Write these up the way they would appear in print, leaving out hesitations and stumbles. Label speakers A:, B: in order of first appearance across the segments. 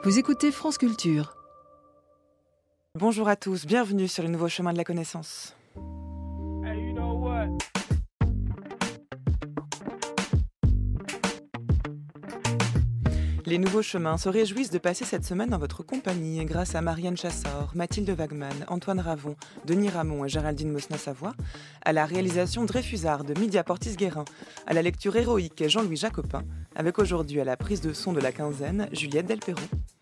A: Vous écoutez France Culture.
B: Bonjour à tous, bienvenue sur les nouveaux chemins de la connaissance. Les nouveaux chemins se réjouissent de passer cette semaine en votre compagnie grâce à Marianne Chassor, Mathilde Wagman, Antoine Ravon, Denis Ramon et Géraldine Mosna-Savoie, à la réalisation Dreyfusard de Lydia Portis-Guérin, à la lecture héroïque Jean-Louis Jacopin, avec aujourd'hui à la prise de son de la quinzaine Juliette Delperron.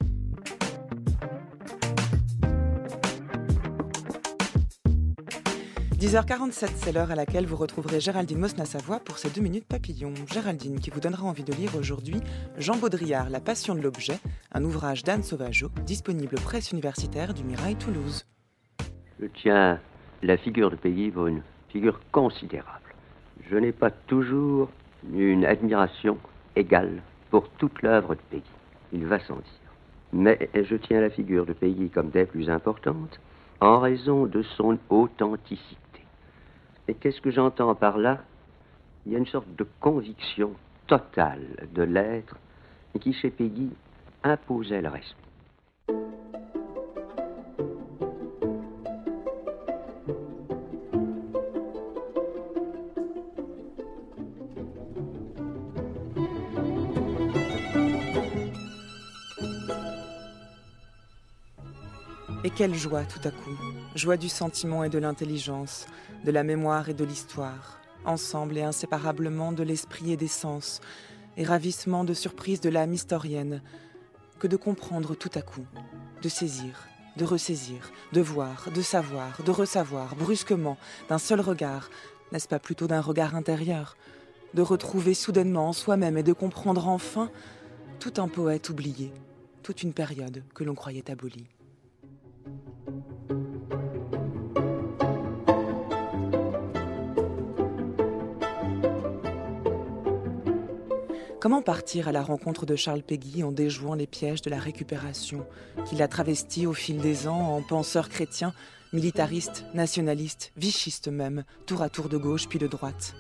B: « 10h47, c'est l'heure à laquelle vous retrouverez Géraldine Mosna-Savoie pour ses 2 minutes papillons. Géraldine qui vous donnera envie de lire aujourd'hui Jean Baudrillard, La passion de l'objet, un ouvrage d'Anne Sauvageau, disponible presse universitaire du Mirail Toulouse.
C: Je tiens la figure de Peggy pour une figure considérable. Je n'ai pas toujours une admiration égale pour toute l'œuvre de Peggy. Il va sans dire. Mais je tiens la figure de Peggy comme des plus importantes en raison de son authenticité. Et qu'est-ce que j'entends par là? Il y a une sorte de conviction totale de l'être qui, chez Peggy, imposait le respect.
B: Et quelle joie tout à coup, joie du sentiment et de l'intelligence, de la mémoire et de l'histoire, ensemble et inséparablement de l'esprit et des sens, et ravissement de surprise de l'âme historienne, que de comprendre tout à coup, de saisir, de ressaisir, de voir, de savoir, de ressavoir, brusquement, d'un seul regard, n'est-ce pas plutôt d'un regard intérieur, de retrouver soudainement en soi-même et de comprendre enfin tout un poète oublié, toute une période que l'on croyait abolie. Comment partir à la rencontre de Charles Péguy en déjouant les pièges de la récupération, qui l'a travesti au fil des ans en penseur chrétien, militariste, nationaliste, vichiste même, tour à tour de gauche puis de droite.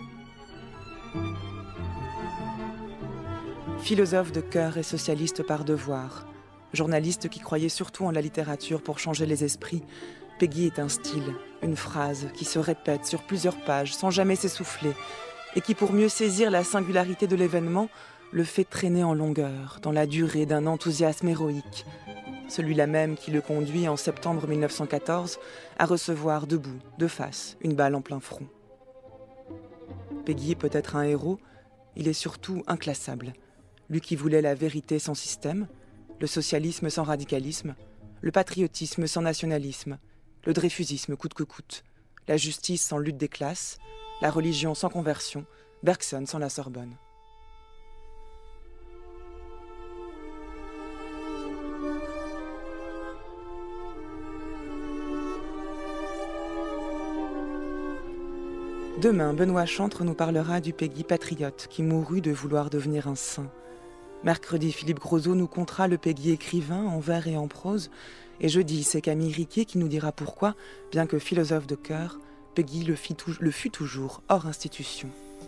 B: Philosophe de cœur et socialiste par devoir, journaliste qui croyait surtout en la littérature pour changer les esprits, Péguy est un style, une phrase qui se répète sur plusieurs pages sans jamais s'essouffler, et qui, pour mieux saisir la singularité de l'événement, le fait traîner en longueur, dans la durée d'un enthousiasme héroïque. Celui-là même qui le conduit, en septembre 1914, à recevoir debout, de face, une balle en plein front. Péguy est peut-être un héros, il est surtout inclassable. Lui qui voulait la vérité sans système, le socialisme sans radicalisme, le patriotisme sans nationalisme, le dreyfusisme coûte que coûte, la justice sans lutte des classes, la religion sans conversion, Bergson sans la Sorbonne. Demain, Benoît Chantre nous parlera du Péguy patriote qui mourut de vouloir devenir un saint. Mercredi, Philippe Grosot nous contera le Péguy écrivain en vers et en prose. Et jeudi, c'est Camille Riquet qui nous dira pourquoi, bien que philosophe de cœur, Péguy le fut toujours hors institution.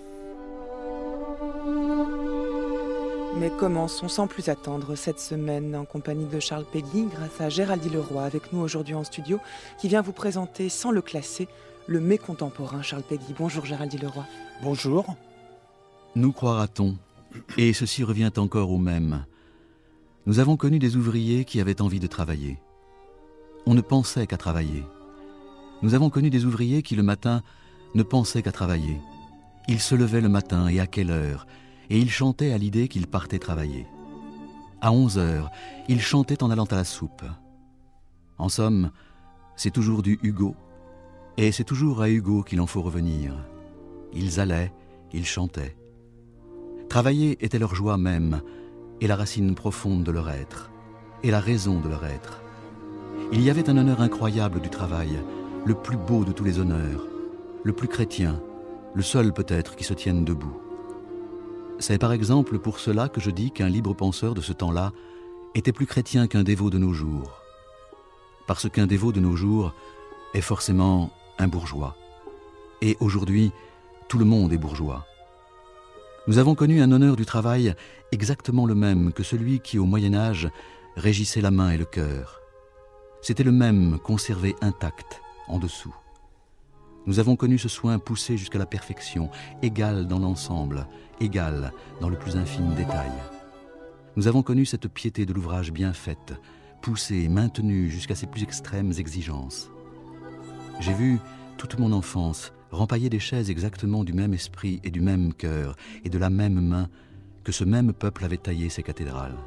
B: Mais commençons sans plus attendre cette semaine en compagnie de Charles Péguy grâce à Géraldine Leroy avec nous aujourd'hui en studio qui vient vous présenter sans le classer le mécontemporain Charles Péguy. Bonjour Géraldine Leroy.
D: Bonjour.
E: Nous croira-t-on, et ceci revient encore au même. Nous avons connu des ouvriers qui avaient envie de travailler. On ne pensait qu'à travailler. Nous avons connu des ouvriers qui, le matin, ne pensaient qu'à travailler. Ils se levaient le matin, et à quelle heure, et ils chantaient à l'idée qu'ils partaient travailler. À 11 heures, ils chantaient en allant à la soupe. En somme, c'est toujours du Hugo, et c'est toujours à Hugo qu'il en faut revenir. Ils allaient, ils chantaient. Travailler était leur joie même, et la racine profonde de leur être, et la raison de leur être. Il y avait un honneur incroyable du travail, le plus beau de tous les honneurs, le plus chrétien, le seul peut-être qui se tienne debout. C'est par exemple pour cela que je dis qu'un libre penseur de ce temps-là était plus chrétien qu'un dévot de nos jours. Parce qu'un dévot de nos jours est forcément un bourgeois. Et aujourd'hui, tout le monde est bourgeois. Nous avons connu un honneur du travail exactement le même que celui qui, au Moyen-Âge, régissait la main et le cœur. C'était le même conservé intact en dessous. Nous avons connu ce soin poussé jusqu'à la perfection, égal dans l'ensemble, égal dans le plus infime détail. Nous avons connu cette piété de l'ouvrage bien faite, poussée et maintenue jusqu'à ses plus extrêmes exigences. J'ai vu toute mon enfance rempailler des chaises exactement du même esprit et du même cœur et de la même main que ce même peuple avait taillé ses cathédrales.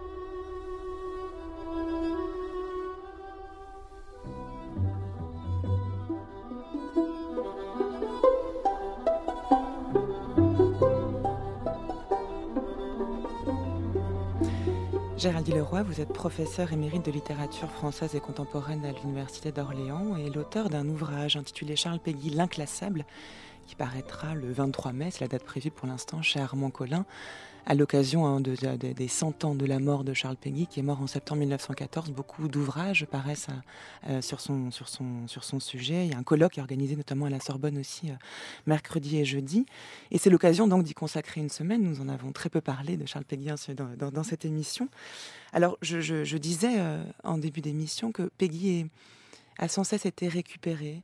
B: Géraldine Leroy, vous êtes professeur émérite de littérature française et contemporaine à l'Université d'Orléans et l'auteur d'un ouvrage intitulé Charles Péguy, l'inclassable, qui paraîtra le 23 mai, c'est la date prévue pour l'instant, chez Armand Collin, à l'occasion des 100 ans de la mort de Charles Péguy, qui est mort en septembre 1914. Beaucoup d'ouvrages paraissent sur son sujet. Il y a un colloque qui est organisé notamment à la Sorbonne aussi, mercredi et jeudi. Et c'est l'occasion donc d'y consacrer une semaine. Nous en avons très peu parlé de Charles Péguy dans cette émission. Alors, je disais en début d'émission que Péguy a sans cesse été récupéré,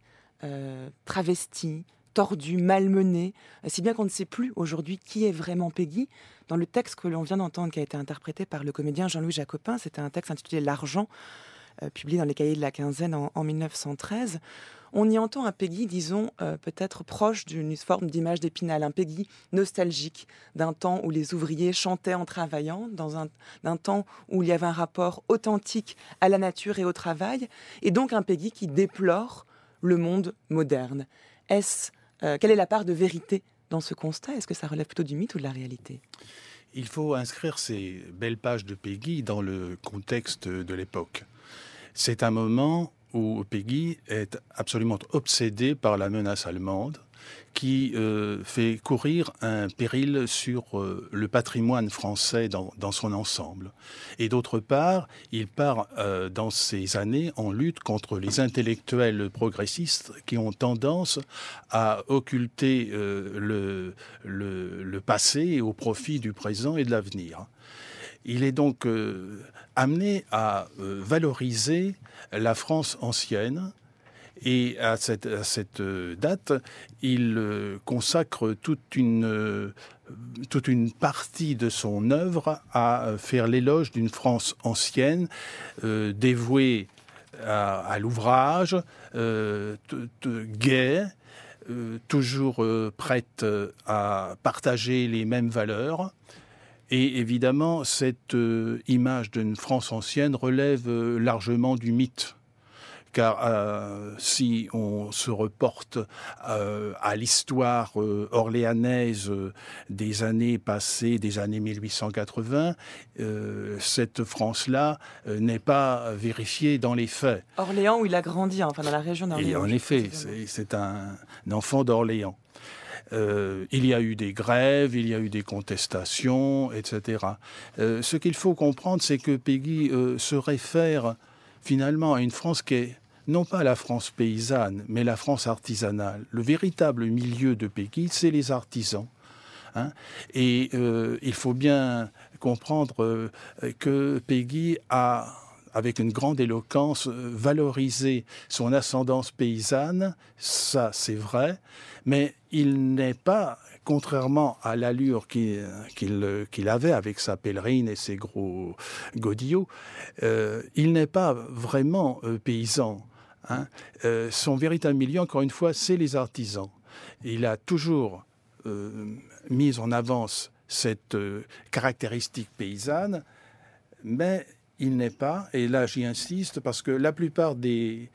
B: travesti, tordu, malmené, si bien qu'on ne sait plus aujourd'hui qui est vraiment Péguy. Dans le texte que l'on vient d'entendre, qui a été interprété par le comédien Jean-Louis Jacopin, c'était un texte intitulé L'Argent, publié dans les Cahiers de la Quinzaine en 1913. On y entend un Péguy, disons, peut-être proche d'une forme d'image d'Épinal, un Péguy nostalgique d'un temps où les ouvriers chantaient en travaillant, d'un temps où il y avait un rapport authentique à la nature et au travail, et donc un Péguy qui déplore le monde moderne. Quelle est la part de vérité dans ce constat? Est-ce que ça relève plutôt du mythe ou de la réalité?
A: Il faut inscrire ces belles pages de Péguy dans le contexte de l'époque. C'est un moment où Péguy est absolument obsédé par la menace allemande qui fait courir un péril sur le patrimoine français dans son ensemble. Et d'autre part, il part dans ces années en lutte contre les intellectuels progressistes qui ont tendance à occulter le passé au profit du présent et de l'avenir. Il est donc amené à valoriser la France ancienne. Et à cette date, il consacre toute une partie de son œuvre à faire l'éloge d'une France ancienne, dévouée à l'ouvrage, gaie, toujours prête à partager les mêmes valeurs. Et évidemment, cette image d'une France ancienne relève largement du mythe. Car si on se reporte à l'histoire orléanaise des années passées, des années 1880, cette France-là n'est pas vérifiée dans les faits.
B: Orléans, où il a grandi, enfin dans la région d'Orléans.
A: Et en effet, c'est un enfant d'Orléans. Il y a eu des grèves, il y a eu des contestations, etc. Ce qu'il faut comprendre, c'est que Péguy se réfère finalement à une France qui est non pas la France paysanne, mais la France artisanale. Le véritable milieu de Péguy, c'est les artisans. Et il faut bien comprendre que Péguy a, avec une grande éloquence, valorisé son ascendance paysanne, ça c'est vrai, mais il n'est pas, contrairement à l'allure qu'il avait avec sa pèlerine et ses gros godillots, il n'est pas vraiment paysan. Son véritable milieu, encore une fois, c'est les artisans. Il a toujours mis en avance cette caractéristique paysanne, mais il n'est pas, et là j'y insiste, parce que la plupart des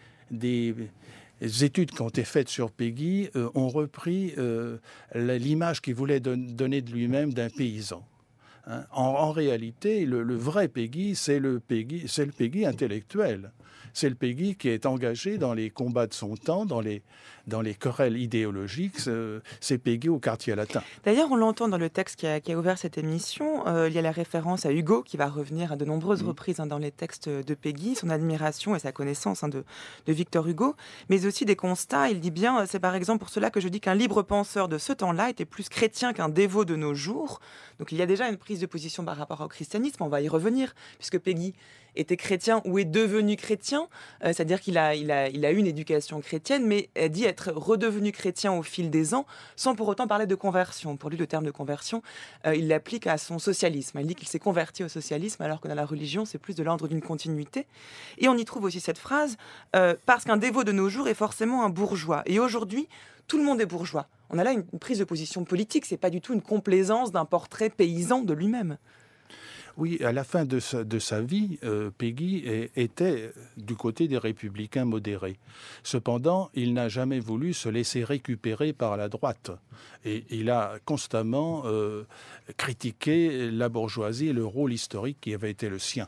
A: études qui ont été faites sur Péguy ont repris l'image qu'il voulait donner de lui-même d'un paysan. En réalité, le vrai Péguy, c'est le Péguy intellectuel. C'est le Péguy qui est engagé dans les combats de son temps, dans les querelles idéologiques. C'est Péguy au quartier latin.
B: D'ailleurs, on l'entend dans le texte qui a ouvert cette émission. Il y a la référence à Hugo qui va revenir à de nombreuses reprises dans les textes de Péguy, son admiration et sa connaissance de Victor Hugo, mais aussi des constats. Il dit bien, c'est par exemple pour cela que je dis qu'un libre penseur de ce temps-là était plus chrétien qu'un dévot de nos jours. Donc il y a déjà une prise prise de position par rapport au christianisme, on va y revenir, puisque Péguy était chrétien ou est devenu chrétien, c'est-à-dire qu'il a eu une éducation chrétienne, mais dit être redevenu chrétien au fil des ans, sans pour autant parler de conversion. Pour lui, le terme de conversion, il l'applique à son socialisme. Il dit qu'il s'est converti au socialisme, alors que dans la religion, c'est plus de l'ordre d'une continuité. Et on y trouve aussi cette phrase, parce qu'un dévot de nos jours est forcément un bourgeois. Et aujourd'hui, tout le monde est bourgeois. On a là une prise de position politique, c'est pas du tout une complaisance d'un portrait paysan de lui-même.
A: Oui, à la fin de sa vie, Péguy était du côté des républicains modérés. Cependant, il n'a jamais voulu se laisser récupérer par la droite. Et il a constamment critiqué la bourgeoisie et le rôle historique qui avait été le sien.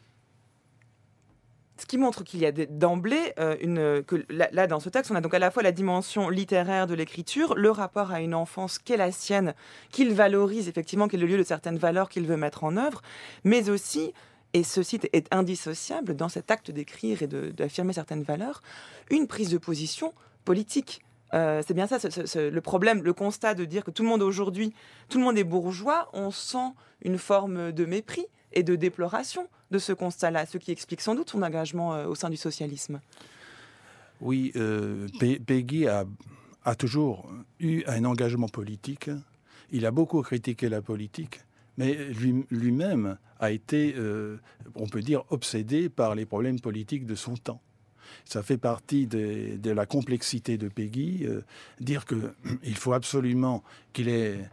B: Ce qui montre qu'il y a d'emblée, là, dans ce texte, on a donc à la fois la dimension littéraire de l'écriture, le rapport à une enfance qu'est la sienne, qu'il valorise effectivement, qui est le lieu de certaines valeurs qu'il veut mettre en œuvre, mais aussi, et ceci est indissociable dans cet acte d'écrire et d'affirmer certaines valeurs, une prise de position politique. C'est bien ça, le problème, le constat de dire que tout le monde aujourd'hui, tout le monde est bourgeois, on sent une forme de mépris et de déploration de ce constat-là, ce qui explique sans doute son engagement au sein du socialisme.
A: Oui, Péguy a toujours eu un engagement politique. Il a beaucoup critiqué la politique, mais lui-même a été, on peut dire, obsédé par les problèmes politiques de son temps. Ça fait partie de la complexité de Péguy, dire qu'il faut absolument qu'il est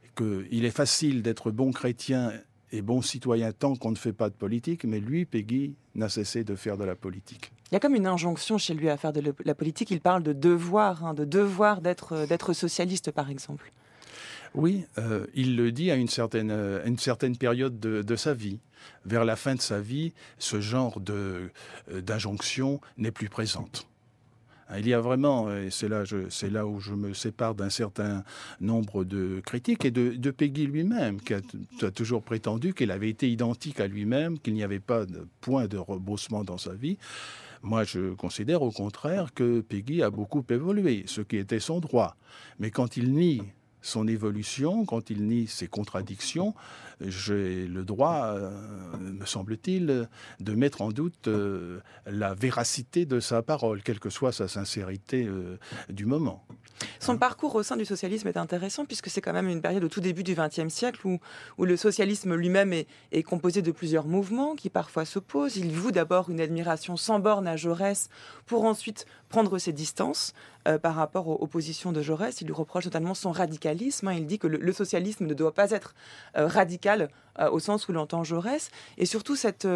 A: facile d'être bon chrétien et bon citoyen tant qu'on ne fait pas de politique, mais lui, Péguy, n'a cessé de faire de la politique.
B: Il y a comme une injonction chez lui à faire de la politique. Il parle de devoir, d'être socialiste, par exemple.
A: Oui, il le dit à une certaine période de sa vie. Vers la fin de sa vie, ce genre d'injonction n'est plus présente. Il y a vraiment, et c'est là où je me sépare d'un certain nombre de critiques, et de Péguy lui-même, qui a toujours prétendu qu'il avait été identique à lui-même, qu'il n'y avait pas de point de rebroussement dans sa vie. Moi, je considère au contraire que Péguy a beaucoup évolué, ce qui était son droit. Mais quand il nie son évolution, quand il nie ses contradictions, j'ai le droit, me semble-t-il, de mettre en doute la véracité de sa parole, quelle que soit sa sincérité du moment.
B: Son parcours au sein du socialisme est intéressant puisque c'est quand même une période au tout début du XXe siècle où le socialisme lui-même est composé de plusieurs mouvements qui parfois s'opposent. Il voue d'abord une admiration sans borne à Jaurès pour ensuite prendre ses distances par rapport aux positions de Jaurès. Il lui reproche totalement son radicalisme. Il dit que le socialisme ne doit pas être radical au sens où l'entend Jaurès. Et surtout,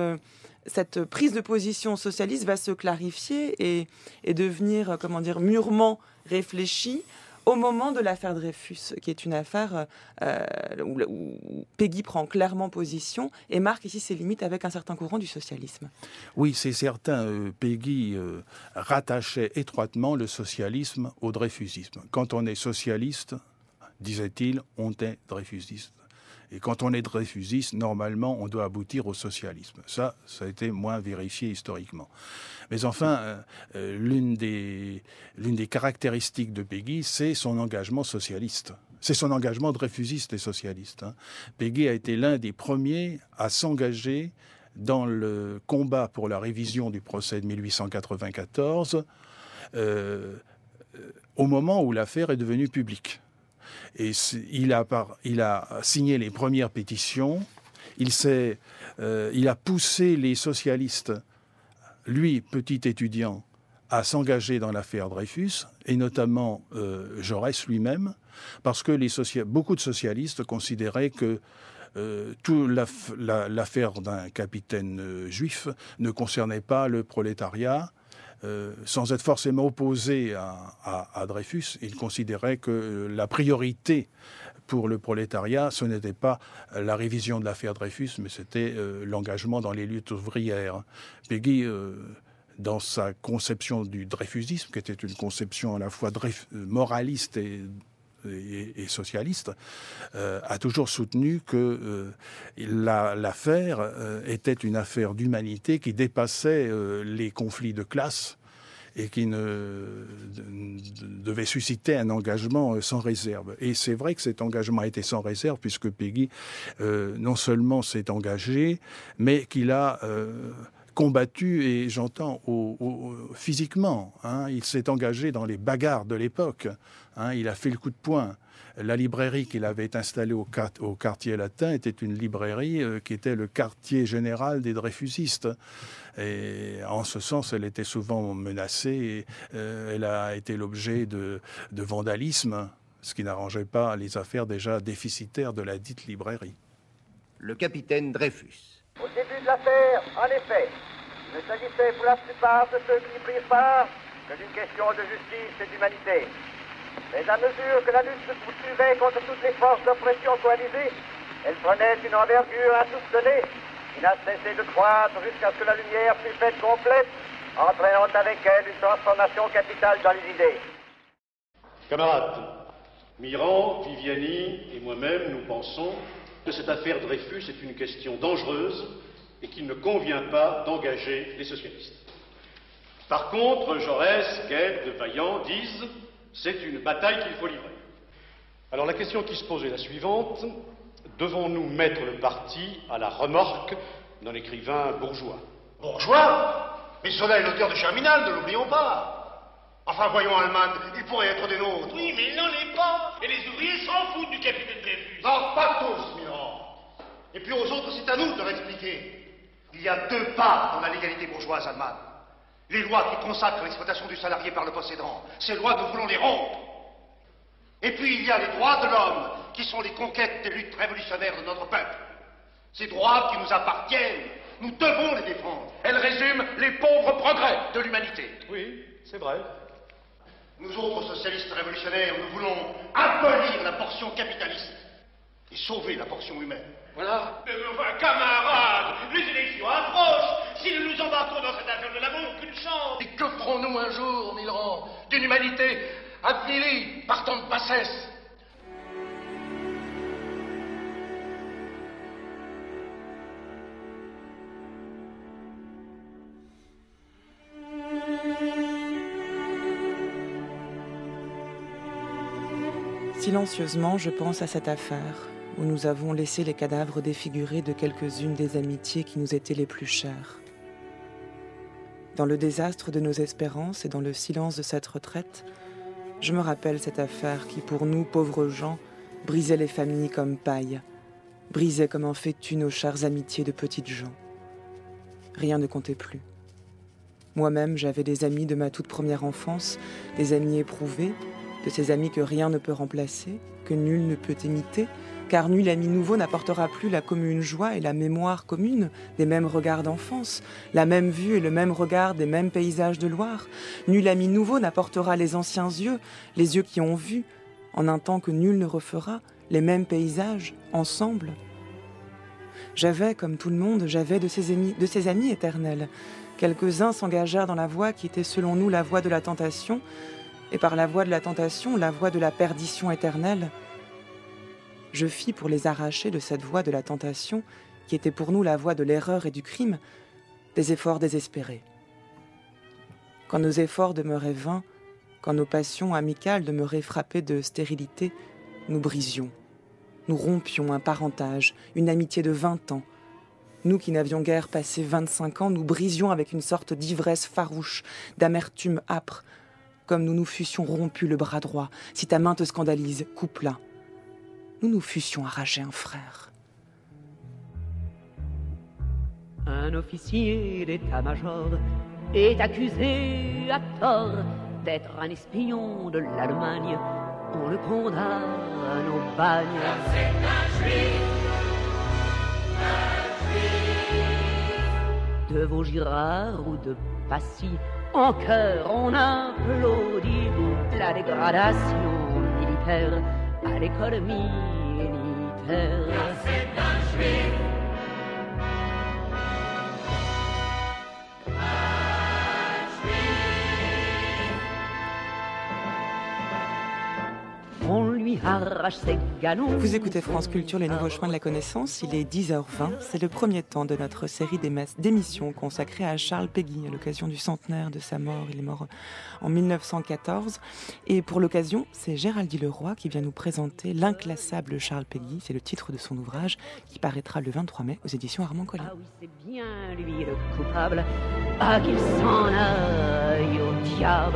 B: cette prise de position socialiste va se clarifier et devenir, mûrement réfléchie au moment de l'affaire Dreyfus, qui est une affaire où Péguy prend clairement position et marque ici ses limites avec un certain courant du socialisme.
A: Oui, c'est certain. Péguy rattachait étroitement le socialisme au dreyfusisme. Quand on est socialiste, disait-il, on est dreyfusiste. Et quand on est dreyfusiste, normalement, on doit aboutir au socialisme. Ça a été moins vérifié historiquement. Mais enfin, l'une des caractéristiques de Péguy, c'est son engagement socialiste. C'est son engagement dreyfusiste et socialiste. Péguy a été l'un des premiers à s'engager dans le combat pour la révision du procès de 1894, au moment où l'affaire est devenue publique. Et il a signé les premières pétitions, il a poussé les socialistes, lui, petit étudiant, à s'engager dans l'affaire Dreyfus, et notamment Jaurès lui-même, parce que beaucoup de socialistes considéraient que toute l'affaire d'un capitaine juif ne concernait pas le prolétariat. Sans être forcément opposé à Dreyfus, il considérait que la priorité pour le prolétariat, ce n'était pas la révision de l'affaire Dreyfus, mais c'était l'engagement dans les luttes ouvrières. Péguy, dans sa conception du dreyfusisme, qui était une conception à la fois moraliste et socialiste, a toujours soutenu que l'affaire était une affaire d'humanité qui dépassait les conflits de classe et qui devait susciter un engagement sans réserve. Et c'est vrai que cet engagement a été sans réserve, puisque Péguy non seulement s'est engagé, mais qu'il a combattu, et j'entends physiquement. Il s'est engagé dans les bagarres de l'époque. Il a fait le coup de poing. La librairie qu'il avait installée au quartier latin était une librairie qui était le quartier général des dreyfusistes. Et en ce sens, elle était souvent menacée. Elle a été l'objet de vandalisme, ce qui n'arrangeait pas les affaires déjà déficitaires de la dite librairie.
D: Le capitaine Dreyfus.
F: Au début de l'affaire, en effet, il ne s'agissait pour la plupart de ceux qui y prirent part que d'une question de justice et d'humanité. Mais à mesure que la lutte se poursuivait contre toutes les forces d'oppression coalisées, elle prenait une envergure insoupçonnée qui n'a cessé de croître jusqu'à ce que la lumière fût faite complète, entraînant avec elle une transformation capitale dans les idées.
G: Camarades, Mirand, Viviani et moi-même, nous pensons que cette affaire Dreyfus est une question dangereuse et qu'il ne convient pas d'engager les socialistes. Par contre, Jaurès, Guesde, Vaillant disent c'est une bataille qu'il faut livrer. Alors la question qui se pose est la suivante. Devons-nous mettre le parti à la remorque d'un écrivain bourgeois?
H: Bourgeois? Mais cela est l'auteur de Germinal, ne l'oublions pas. Enfin, voyons, Allemand, il pourrait être des nôtres.
I: Oui, mais il n'en est pas. Et les ouvriers s'en foutent du capitaine Dreyfus.
H: Non, pas tous, Mirand. Et puis aux autres, c'est à nous de leur expliquer. Il y a deux parts dans la légalité bourgeoise, Allemand. Les lois qui consacrent l'exploitation du salarié par le possédant. Ces lois, nous voulons les rompre. Et puis il y a les droits de l'homme, qui sont les conquêtes des luttes révolutionnaires de notre peuple. Ces droits qui nous appartiennent, nous devons les défendre.
I: Elle résume les pauvres progrès de l'humanité.
G: Oui, c'est vrai.
H: Nous autres socialistes révolutionnaires, nous voulons abolir la portion capitaliste et sauver la portion humaine.
I: Voilà. Mais enfin, camarades, les élections approchent. Si nous nous embarquons dans cette affaire, nous n'avons aucune chance.
H: Et que ferons-nous un jour, Millerand, d'une humanité avilie par tant de bassesse?
B: Silencieusement, je pense à cette affaire où nous avons laissé les cadavres défigurés de quelques-unes des amitiés qui nous étaient les plus chères. Dans le désastre de nos espérances et dans le silence de cette retraite, je me rappelle cette affaire qui, pour nous, pauvres gens, brisait les familles comme paille, brisait comme un fétu nos chères amitiés de petites gens. Rien ne comptait plus. Moi-même, j'avais des amis de ma toute première enfance, des amis éprouvés, de ces amis que rien ne peut remplacer, que nul ne peut imiter, car nul ami nouveau n'apportera plus la commune joie et la mémoire commune des mêmes regards d'enfance, la même vue et le même regard des mêmes paysages de Loire. Nul ami nouveau n'apportera les anciens yeux, les yeux qui ont vu, en un temps que nul ne refera, les mêmes paysages, ensemble. J'avais, comme tout le monde, j'avais de ces amis éternels. Quelques-uns s'engagèrent dans la voie qui était selon nous la voie de la tentation, et par la voie de la tentation, la voie de la perdition éternelle. Je fis pour les arracher de cette voie de la tentation, qui était pour nous la voie de l'erreur et du crime, des efforts désespérés. Quand nos efforts demeuraient vains, quand nos passions amicales demeuraient frappées de stérilité, nous brisions. Nous rompions un parentage, une amitié de 20 ans. Nous qui n'avions guère passé 25 ans, nous brisions avec une sorte d'ivresse farouche, d'amertume âpre, comme nous nous fussions rompus le bras droit. Si ta main te scandalise, coupe-la. Nous nous fussions arraché un frère.
J: Un officier d'état-major est accusé à tort d'être un espion de l'Allemagne. On le condamne au bagne.
K: C'est un juif,
J: De Vaugirard ou de Passy, en chœur on applaudit la dégradation militaire à l'école militaire.
K: C'est un juif.
J: On lui arrache ses galons.
B: Vous écoutez France Culture, les nouveaux chemins de la connaissance. Il est 10h20. C'est le premier temps de notre série d'émissions consacrée à Charles Péguy à l'occasion du centenaire de sa mort. Il est mort en 1914. Et pour l'occasion, c'est Géraldine Leroy qui vient nous présenter L'inclassable Charles Péguy. C'est le titre de son ouvrage qui paraîtra le 23 mai aux éditions Armand Colin.
J: Ah oui, c'est bien lui le coupable. Ah, qu'il s'en aille au diable.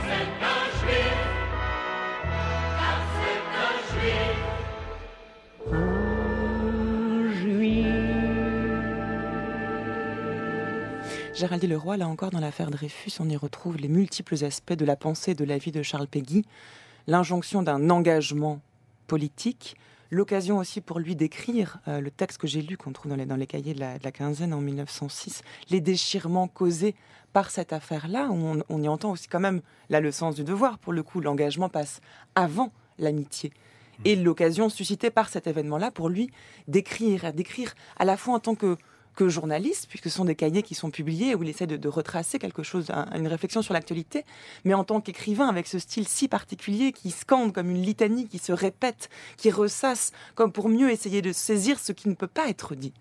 B: Géraldine Leroy, là encore dans l'affaire Dreyfus, on y retrouve les multiples aspects de la pensée et de la vie de Charles Péguy, l'injonction d'un engagement politique, l'occasion aussi pour lui d'écrire le texte que j'ai lu, qu'on trouve dans les cahiers de la quinzaine en 1906, les déchirements causés par cette affaire-là, où on y entend aussi quand même là le sens du devoir. Pour le coup, l'engagement passe avant l'amitié. Et l'occasion suscitée par cet événement-là pour lui d'écrire à la fois en tant que journaliste, puisque ce sont des cahiers qui sont publiés où il essaie de retracer quelque chose, une réflexion sur l'actualité, mais en tant qu'écrivain avec ce style si particulier qui scande comme une litanie, qui se répète, qui ressasse, comme pour mieux essayer de saisir ce qui ne peut pas être dit.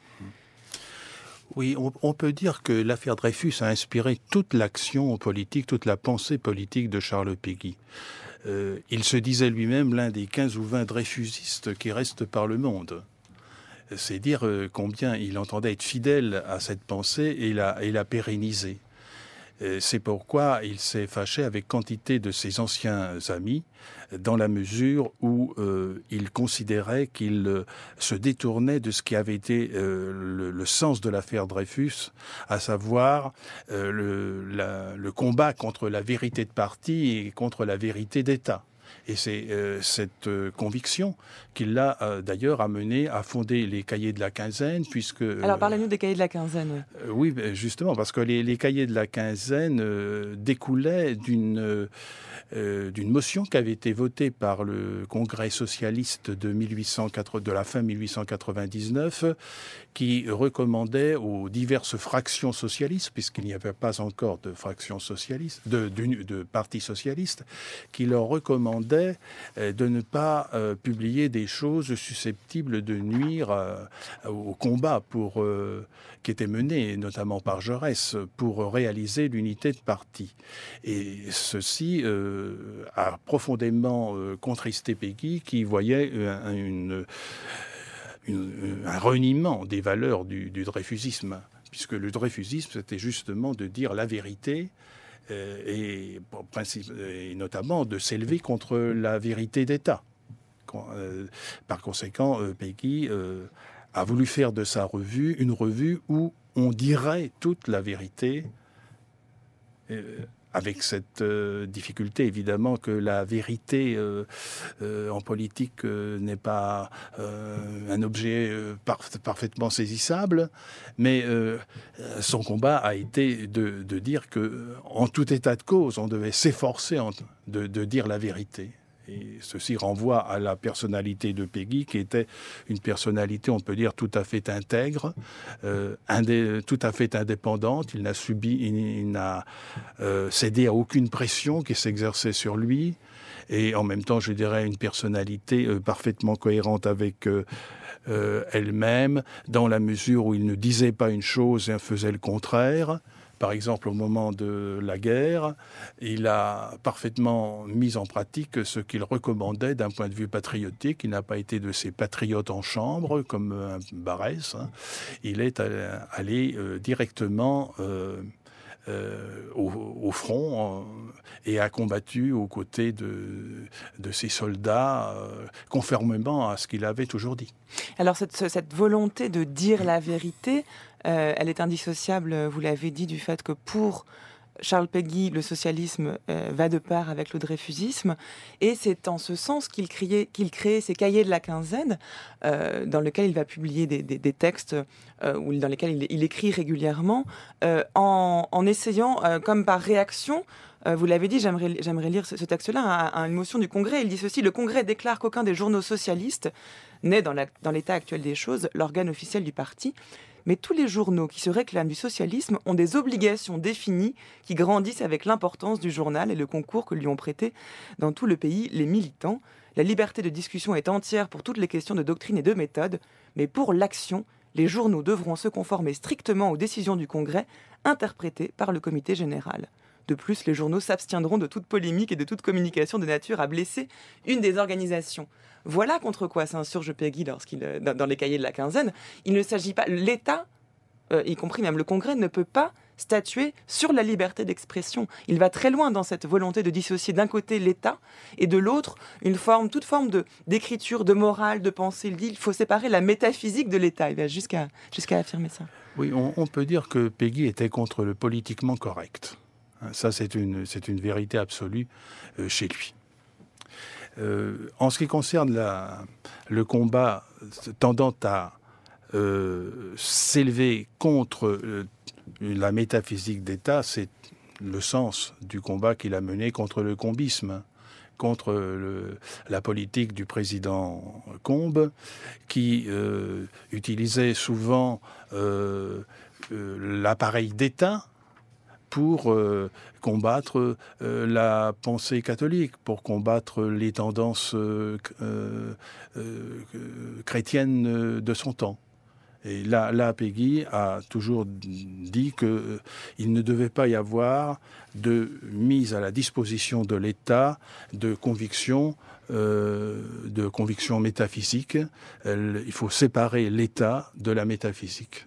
A: Oui, on peut dire que l'affaire Dreyfus a inspiré toute l'action politique, toute la pensée politique de Charles Péguy. Il se disait lui-même l'un des 15 ou 20 dreyfusistes qui restent par le monde. C'est dire combien il entendait être fidèle à cette pensée et la pérenniser. C'est pourquoi il s'est fâché avec quantité de ses anciens amis, dans la mesure où il considérait qu'il se détournait de ce qui avait été le sens de l'affaire Dreyfus, à savoir le combat contre la vérité de parti et contre la vérité d'État. Et c'est cette conviction qui l'a d'ailleurs amené à fonder les cahiers de la quinzaine, puisque...
B: Alors parlez-nous des cahiers de la quinzaine.
A: Oui, justement, parce que les cahiers de la quinzaine découlaient d'une motion qui avait été votée par le Congrès socialiste de la fin 1899, qui recommandait aux diverses fractions socialistes, puisqu'il n'y avait pas encore de fractions socialistes, de partis socialistes, qui leur recommandait de ne pas publier des choses susceptibles de nuire au combat qui était mené, notamment par Jaurès, pour réaliser l'unité de parti. Et ceci a profondément contristé Péguy, qui voyait un reniement des valeurs du dreyfusisme, puisque le dreyfusisme, c'était justement de dire la vérité, et notamment de s'élever contre la vérité d'État. Par conséquent, Péguy a voulu faire de sa revue une revue où on dirait toute la vérité, avec cette difficulté évidemment que la vérité en politique n'est pas un objet parfaitement saisissable, mais son combat a été de dire que en tout état de cause, on devait s'efforcer de dire la vérité. Et ceci renvoie à la personnalité de Péguy, qui était une personnalité, on peut dire, tout à fait intègre, tout à fait indépendante. Il n'a cédé à aucune pression qui s'exerçait sur lui. Et en même temps, je dirais, une personnalité parfaitement cohérente avec elle-même, dans la mesure où il ne disait pas une chose et faisait le contraire. Par exemple, au moment de la guerre, il a parfaitement mis en pratique ce qu'il recommandait d'un point de vue patriotique. Il n'a pas été de ces patriotes en chambre, comme Barrès. Il est allé directement au front et a combattu aux côtés de ces soldats, conformément à ce qu'il avait toujours dit.
B: Alors cette volonté de dire la vérité, elle est indissociable, vous l'avez dit, du fait que pour Charles Péguy, le socialisme va de pair avec le dreyfusisme, et c'est en ce sens qu'il crée ses cahiers de la quinzaine, dans lesquels il va publier des textes, dans lesquels il écrit régulièrement, en essayant, comme par réaction, vous l'avez dit, j'aimerais lire ce texte-là, à une motion du Congrès. Il dit ceci: le Congrès déclare qu'aucun des journaux socialistes, né dans l'état actuel des choses, l'organe officiel du parti, Mais tous les journaux qui se réclament du socialisme ont des obligations définies qui grandissent avec l'importance du journal et le concours que lui ont prêté dans tout le pays les militants. La liberté de discussion est entière pour toutes les questions de doctrine et de méthode, mais pour l'action, les journaux devront se conformer strictement aux décisions du Congrès interprétées par le comité général. De plus, les journaux s'abstiendront de toute polémique et de toute communication de nature à blesser une des organisations. Voilà contre quoi s'insurge Péguy dans les cahiers de la quinzaine. Il ne s'agit pas... L'État, y compris même le Congrès, ne peut pas statuer sur la liberté d'expression. Il va très loin dans cette volonté de dissocier d'un côté l'État et de l'autre toute forme d'écriture, de morale, de pensée. Il dit qu'il faut séparer la métaphysique de l'État. Il va jusqu'à affirmer ça.
A: Oui, on peut dire que Péguy était contre le politiquement correct. Ça, c'est une vérité absolue chez lui. En ce qui concerne le combat tendant à s'élever contre la métaphysique d'État, c'est le sens du combat qu'il a mené contre le combisme, contre la politique du président Combes, qui utilisait souvent l'appareil d'État pour combattre la pensée catholique, pour combattre les tendances chrétiennes de son temps. Et là, Péguy a toujours dit qu'il ne devait pas y avoir de mise à la disposition de l'État de convictions métaphysiques. Il faut séparer l'État de la métaphysique.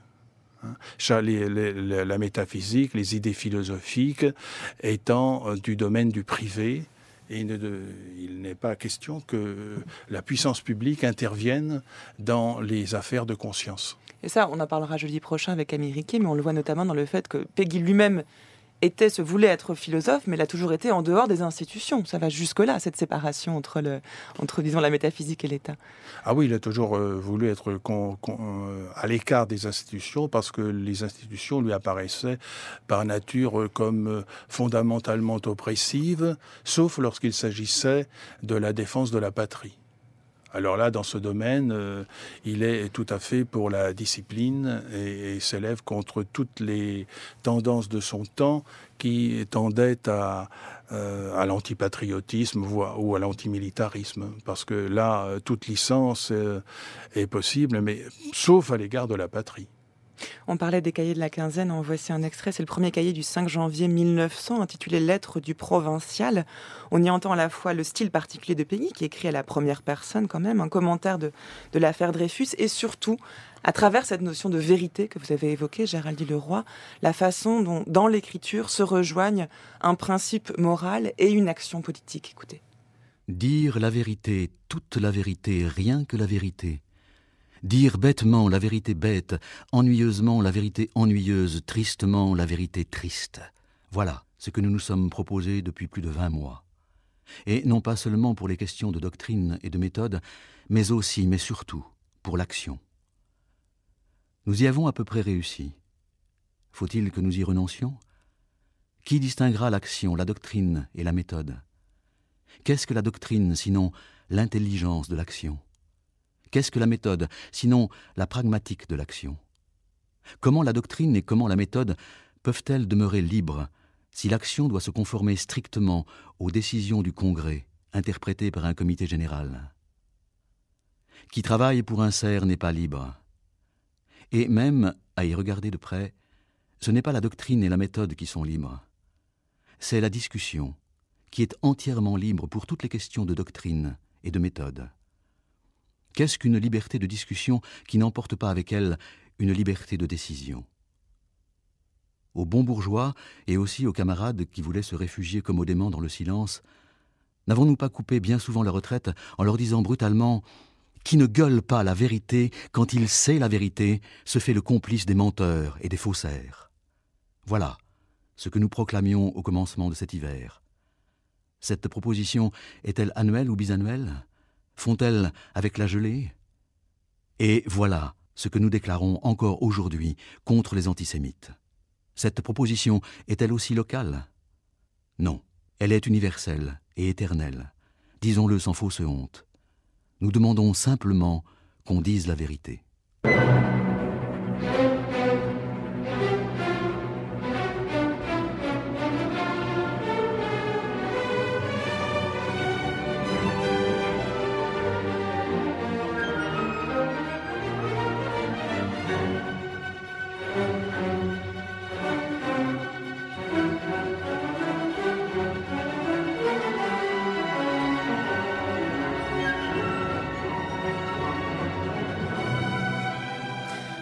A: La métaphysique, les idées philosophiques étant du domaine du privé, et il n'est pas question que la puissance publique intervienne dans les affaires de conscience.
B: Et ça, on en parlera jeudi prochain avec Camille Riquet, mais on le voit notamment dans le fait que Péguy lui-même voulait être philosophe, mais il a toujours été en dehors des institutions. Ça va jusque-là, cette séparation entre disons, la métaphysique et l'État.
A: Ah oui, il a toujours voulu être à l'écart des institutions, parce que les institutions lui apparaissaient par nature comme fondamentalement oppressives, sauf lorsqu'il s'agissait de la défense de la patrie. Alors là, dans ce domaine, il est tout à fait pour la discipline et s'élève contre toutes les tendances de son temps qui tendaient à l'antipatriotisme ou à l'antimilitarisme. Parce que là, toute licence est possible, mais sauf à l'égard de la patrie.
B: On parlait des cahiers de la quinzaine, en voici un extrait. C'est le premier cahier du 5 janvier 1900, intitulé « Lettres du provincial ». On y entend à la fois le style particulier de Péguy, qui écrit à la première personne quand même, un commentaire de l'affaire Dreyfus, et surtout, à travers cette notion de vérité que vous avez évoquée, Géraldine Leroy, la façon dont, dans l'écriture, se rejoignent un principe moral et une action politique. Écoutez.
E: Dire la vérité, toute la vérité, rien que la vérité. Dire bêtement la vérité bête, ennuyeusement la vérité ennuyeuse, tristement la vérité triste. Voilà ce que nous nous sommes proposés depuis plus de 20 mois. Et non pas seulement pour les questions de doctrine et de méthode, mais aussi, mais surtout, pour l'action. Nous y avons à peu près réussi. Faut-il que nous y renoncions ? Qui distinguera l'action, la doctrine et la méthode ? Qu'est-ce que la doctrine, sinon l'intelligence de l'action ? Qu'est-ce que la méthode, sinon la pragmatique de l'action ? Comment la doctrine et comment la méthode peuvent-elles demeurer libres si l'action doit se conformer strictement aux décisions du Congrès, interprétées par un comité général ? Qui travaille pour un cerf n'est pas libre. Et même, à y regarder de près, ce n'est pas la doctrine et la méthode qui sont libres. C'est la discussion, qui est entièrement libre pour toutes les questions de doctrine et de méthode. Qu'est-ce qu'une liberté de discussion qui n'emporte pas avec elle une liberté de décision ? Aux bons bourgeois et aussi aux camarades qui voulaient se réfugier commodément dans le silence, n'avons-nous pas coupé bien souvent la retraite en leur disant brutalement « Qui ne gueule pas la vérité quand il sait la vérité se fait le complice des menteurs et des faussaires ». Voilà ce que nous proclamions au commencement de cet hiver. Cette proposition est-elle annuelle ou bisannuelle ? Font-elles avec la gelée ? Et voilà ce que nous déclarons encore aujourd'hui contre les antisémites. Cette proposition est-elle aussi locale ? Non, elle est universelle et éternelle. Disons-le sans fausse honte. Nous demandons simplement qu'on dise la vérité.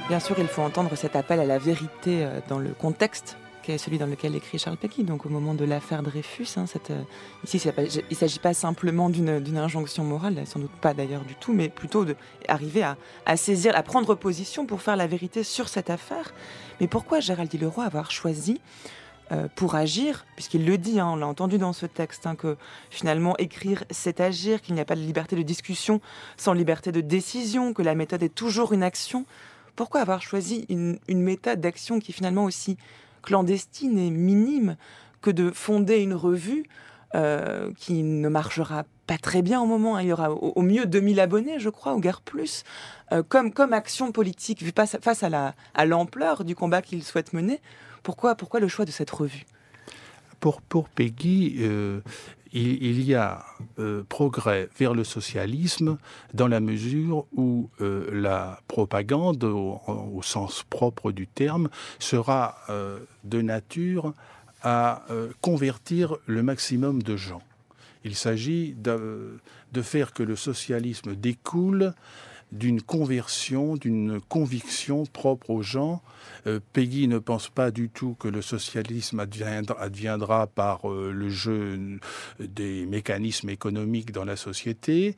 B: Bien sûr, il faut entendre cet appel à la vérité dans le contexte qui est celui dans lequel écrit Charles Péguy, donc au moment de l'affaire Dreyfus. Ici, il ne s'agit pas simplement d'une injonction morale, sans doute pas d'ailleurs du tout, mais plutôt d'arriver à saisir, à prendre position pour faire la vérité sur cette affaire. Mais pourquoi Gérald Leroy avoir choisi pour agir, puisqu'il le dit, on l'a entendu dans ce texte, que finalement écrire c'est agir, qu'il n'y a pas de liberté de discussion sans liberté de décision, que la méthode est toujours une action. Pourquoi avoir choisi une méthode d'action qui est finalement aussi clandestine et minime que de fonder une revue qui ne marchera pas très bien au moment. Il y aura au mieux 2000 abonnés, je crois, ou guère plus, comme action politique, vu face à l'ampleur du combat qu'il souhaite mener. Pourquoi le choix de cette revue ?
A: Pour Péguy, il y a progrès vers le socialisme dans la mesure où la propagande, au sens propre du terme, sera de nature à convertir le maximum de gens. Il s'agit de faire que le socialisme découle d'une conversion, d'une conviction propre aux gens. Péguy ne pense pas du tout que le socialisme adviendra par le jeu des mécanismes économiques dans la société.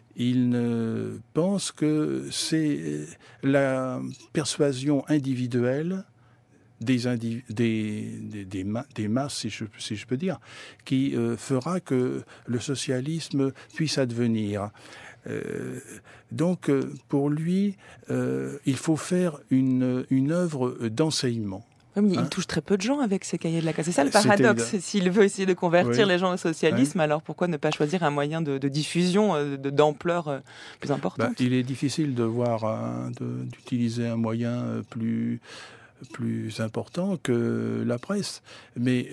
A: Il pense que c'est la persuasion individuelle des masses, si je peux dire, qui fera que le socialisme puisse advenir. Donc, pour lui, il faut faire une œuvre d'enseignement.
B: Oui, mais il touche très peu de gens avec ces cahiers de la classe. C'est ça le paradoxe. S'il veut essayer de convertir les gens au socialisme, alors pourquoi ne pas choisir un moyen de diffusion d'ampleur plus importante ?
A: Il est difficile d'utiliser un moyen plus important que la presse. Mais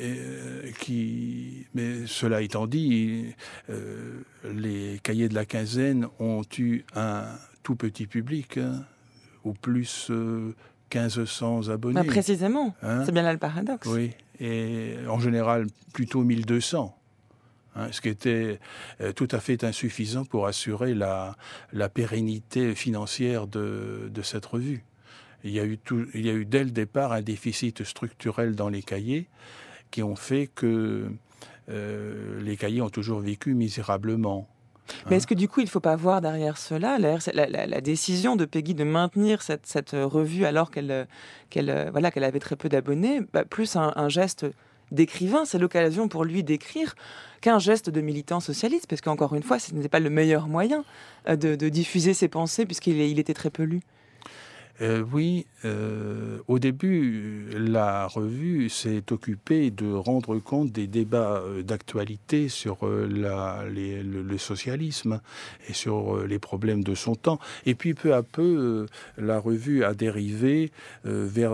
A: cela étant dit, les cahiers de la quinzaine ont eu un tout petit public, au plus 1500 abonnés.
B: Précisément, c'est bien là le paradoxe.
A: Oui, et en général plutôt 1200. Ce qui était tout à fait insuffisant pour assurer la pérennité financière de cette revue. Il y a eu dès le départ un déficit structurel dans les cahiers qui ont fait que les cahiers ont toujours vécu misérablement.
B: Mais est-ce que du coup, il ne faut pas voir derrière cela la décision de Péguy de maintenir cette revue alors qu'elle avait très peu d'abonnés, plus un geste d'écrivain, c'est l'occasion pour lui d'écrire, qu'un geste de militant socialiste, parce qu'encore une fois, ce n'était pas le meilleur moyen de diffuser ses pensées puisqu'il était très peu lu.
A: Oui, au début, la revue s'est occupée de rendre compte des débats d'actualité sur le socialisme et sur les problèmes de son temps. Et puis, peu à peu, la revue a dérivé vers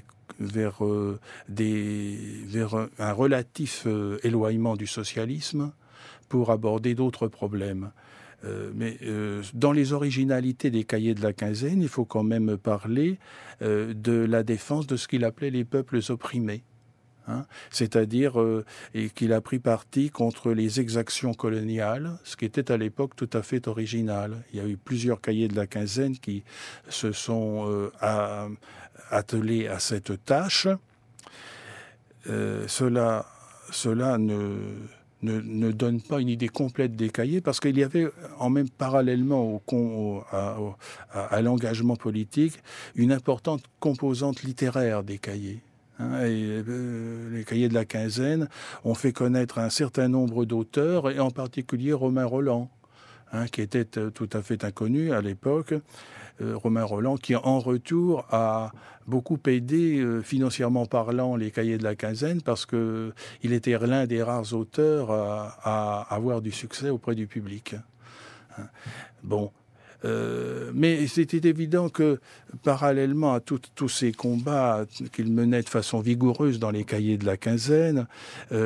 A: un relatif éloignement du socialisme pour aborder d'autres problèmes. Mais dans les originalités des cahiers de la quinzaine, il faut quand même parler de la défense de ce qu'il appelait les peuples opprimés. C'est-à-dire qu'il a pris parti contre les exactions coloniales, ce qui était à l'époque tout à fait original. Il y a eu plusieurs cahiers de la quinzaine qui se sont attelés à cette tâche. Cela ne donne pas une idée complète des cahiers, parce qu'il y avait même parallèlement à l'engagement politique une importante composante littéraire des cahiers. Les cahiers de la quinzaine ont fait connaître un certain nombre d'auteurs, et en particulier Romain Rolland, qui était tout à fait inconnu à l'époque. Romain Rolland, qui en retour a beaucoup aidé financièrement parlant les cahiers de la quinzaine, parce qu'il était l'un des rares auteurs à avoir du succès auprès du public. Bon. Mais c'était évident que, parallèlement à tous ces combats qu'il menait de façon vigoureuse dans les cahiers de la quinzaine,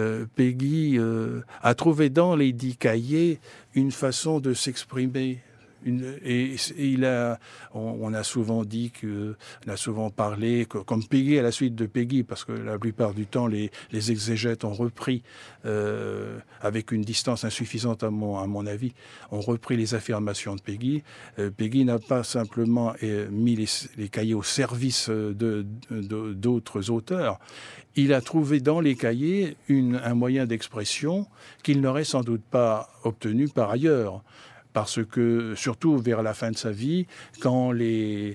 A: Péguy a trouvé dans les 10 cahiers une façon de s'exprimer On a souvent dit on a souvent parlé, comme Péguy à la suite de Péguy, parce que la plupart du temps, les exégètes ont repris, avec une distance insuffisante à mon avis, ont repris les affirmations de Péguy. Péguy n'a pas simplement mis les cahiers au service d'autres auteurs. Il a trouvé dans les cahiers un moyen d'expression qu'il n'aurait sans doute pas obtenu par ailleurs. Parce que, surtout vers la fin de sa vie, quand il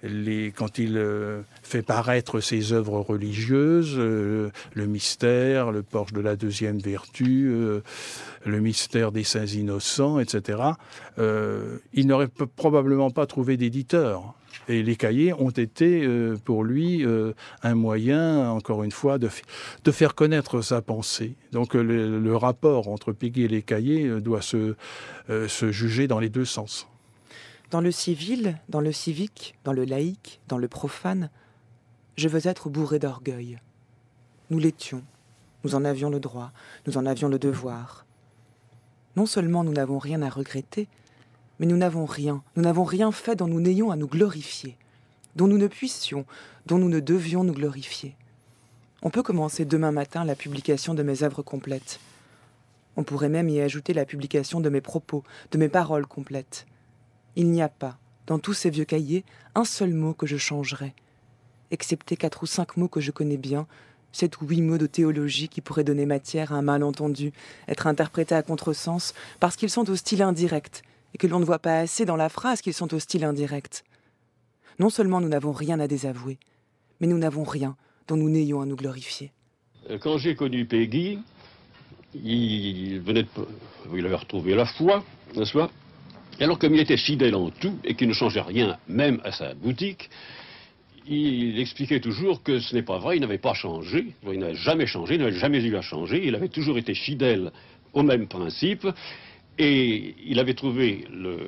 A: fait paraître ses œuvres religieuses, le mystère, le Porche de la deuxième vertu, le mystère des saints innocents, etc., il n'aurait probablement pas trouvé d'éditeur. Et les cahiers ont été pour lui un moyen, encore une fois, de faire connaître sa pensée. Donc le rapport entre Péguy et les cahiers doit se juger dans les deux sens.
B: Dans le civil, dans le civique, dans le laïque, dans le profane, je veux être bourré d'orgueil. Nous l'étions, nous en avions le droit, nous en avions le devoir. Non seulement nous n'avons rien à regretter, mais nous n'avons rien fait dont nous n'ayons à nous glorifier, dont nous ne puissions, dont nous ne devions nous glorifier. On peut commencer demain matin la publication de mes œuvres complètes. On pourrait même y ajouter la publication de mes propos, de mes paroles complètes. Il n'y a pas, dans tous ces vieux cahiers, un seul mot que je changerais, excepté 4 ou 5 mots que je connais bien, 7 ou 8 mots de théologie qui pourraient donner matière à un malentendu, être interprétés à contresens, parce qu'ils sont au style indirect, et que l'on ne voit pas assez dans la phrase qu'ils sont au style indirect. Non seulement nous n'avons rien à désavouer, mais nous n'avons rien dont nous n'ayons à nous glorifier.
L: Quand j'ai connu Péguy, il avait retrouvé la foi, n'est-ce pas? Alors comme il était fidèle en tout, et qu'il ne changeait rien, même à sa boutique, il expliquait toujours que ce n'est pas vrai, il n'avait pas changé, il n'avait jamais changé, il n'avait jamais eu à changer, il avait toujours été fidèle au même principe. Et il avait trouvé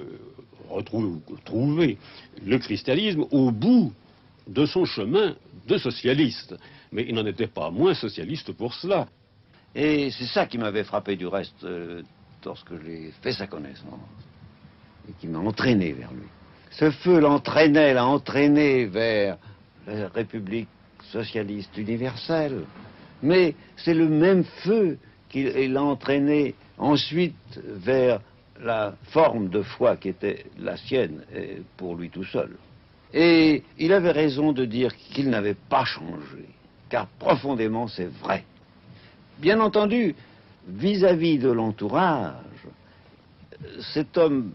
L: le christianisme au bout de son chemin de socialiste. Mais il n'en était pas moins socialiste pour cela.
M: Et c'est ça qui m'avait frappé du reste lorsque j'ai fait sa connaissance. Et qui m'a entraîné vers lui. Ce feu l'a entraîné vers la République socialiste universelle. Mais c'est le même feu qui l'a entraîné ensuite vers la forme de foi qui était la sienne pour lui tout seul. Et il avait raison de dire qu'il n'avait pas changé, car profondément c'est vrai. Bien entendu, vis-à-vis de l'entourage, cet homme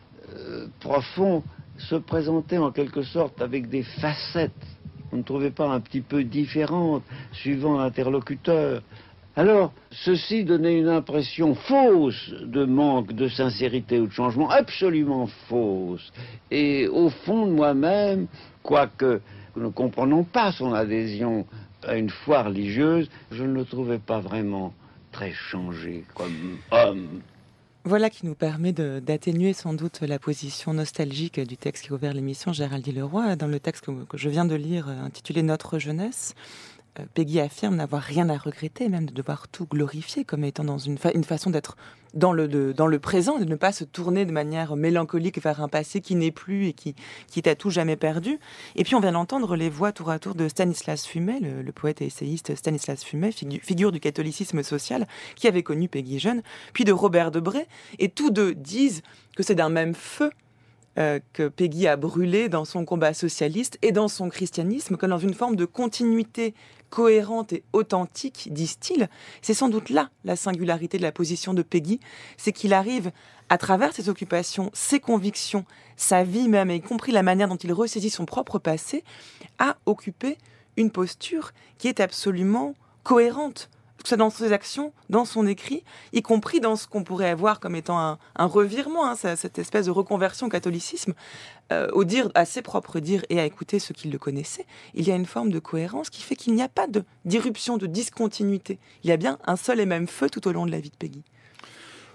M: profond se présentait en quelque sorte avec des facettes. On ne trouvait pas un petit peu différentes suivant l'interlocuteur. Alors, ceci donnait une impression fausse de manque de sincérité ou de changement, absolument fausse. Et au fond de moi-même, quoique nous ne comprenons pas son adhésion à une foi religieuse, je ne le trouvais pas vraiment très changé comme homme.
B: Voilà qui nous permet d'atténuer sans doute la position nostalgique du texte qui a ouvert l'émission, Géraldine Leroy. Dans le texte que je viens de lire, intitulé « Notre jeunesse », Péguy affirme n'avoir rien à regretter, même de devoir tout glorifier comme étant dans une façon d'être dans le présent, de ne pas se tourner de manière mélancolique vers un passé qui n'est plus et qui est à tout jamais perdu. Et puis on vient d'entendre les voix tour à tour de Stanislas Fumet, le poète et essayiste Stanislas Fumet, figure du catholicisme social, qui avait connu Péguy jeune, puis de Robert Debré, et tous deux disent que c'est d'un même feu que Péguy a brûlé dans son combat socialiste et dans son christianisme, comme dans une forme de continuité cohérente et authentique, disent-ils. C'est sans doute là la singularité de la position de Péguy, c'est qu'il arrive, à travers ses occupations, ses convictions, sa vie même, y compris la manière dont il ressaisit son propre passé, à occuper une posture qui est absolument cohérente, que ce soit dans ses actions, dans son écrit, y compris dans ce qu'on pourrait avoir comme étant un revirement, cette espèce de reconversion au catholicisme, au dire, à ses propres dires et à écouter ceux qui le connaissaient. Il y a une forme de cohérence qui fait qu'il n'y a pas d'irruption, de discontinuité. Il y a bien un seul et même feu tout au long de la vie de Péguy.